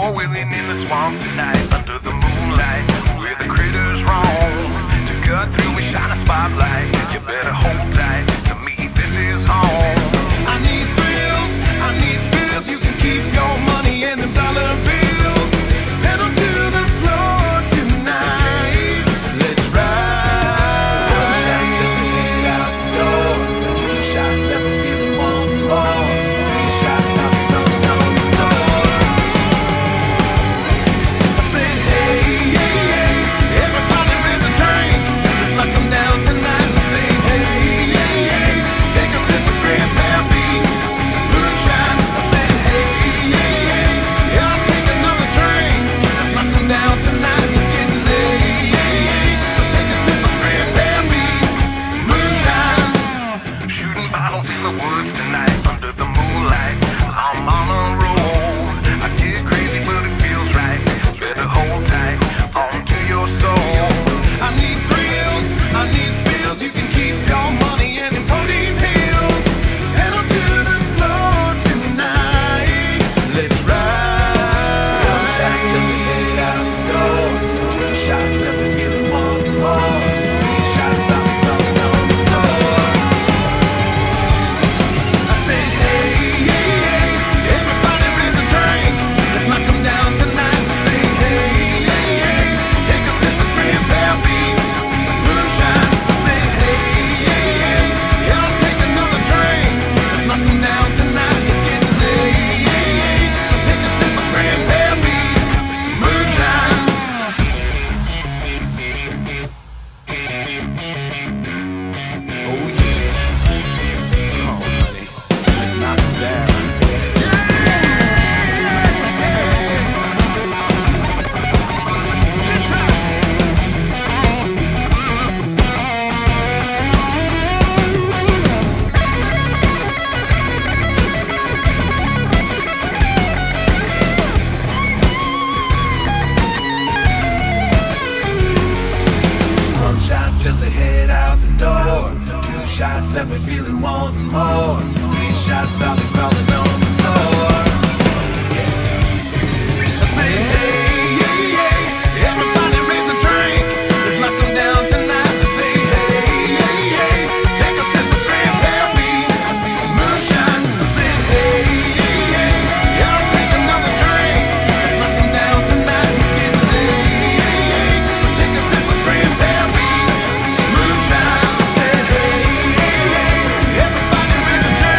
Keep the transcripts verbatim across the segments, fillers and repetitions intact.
We're wheeling in the swamp tonight, under the moonlight, where the critters roam. To cut through, we shine a spotlight. You better hold tight, to me this is home. I need thrills, I need spills. You can keep your money and them dollar bills. Pedal to the floor tonight. Let's ride. One shot just to head out the door. Two shots left me feeling one more. Three shots I'll be coming on the floor. I said hey, hey, hey, everybody raise a drink. Let's knock 'em down tonight. I say hey, hey, hey, take a sip of Grandpa Beats moonshine. I said hey, hey, hey, yeah, I'll take another drink. Let's knock 'em down tonight. It's getting late, so take a sip of Grandpa Beats moonshine. Shooting bottles in the woods tonight, under the moonlight. I'm on a roll. I get crazy, but it feels right. Better hold tight on to your soul. I need thrills, I need spills. You can keep your money and them protein pills. Pedal to the floor tonight. Let's ride. One shot till we head out the door. Two shots left me feeling one more. Three shots I'll be coming on the floor. I said hey, hey, hey, everybody raise a drink. Let's knock 'em down tonight. I say hey, hey, hey, take a sip of Grandpa Beats moonshine. I say hey, hey, hey, yeah, I'll take another drink. Let's knock 'em down tonight. It's getting late, so take a sip of Grandpa Beats moonshine. Oh yeah, come on, honey, let's knock 'em down. One shot just to head out the door. Two shots left me feeling wanting more. Three shots I'll be crawling on the floor. I say hey, hey, hey, everybody raise a drink. Let's knock 'em down tonight. I say hey, hey, hey, take a sip of Grandpa Beats moonshine. I say hey, hey, hey, yeah, I'll take another drink. Let's knock 'em down tonight. It's getting late, so take a sip of Grandpa Beats moonshine. I said hey, hey, hey, everybody raise a drink.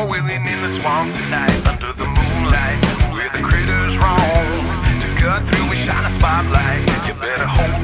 four-wheeling in the swamp tonight, under the moonlight, where the critters roam. To cut through and shine a spotlight, you better hold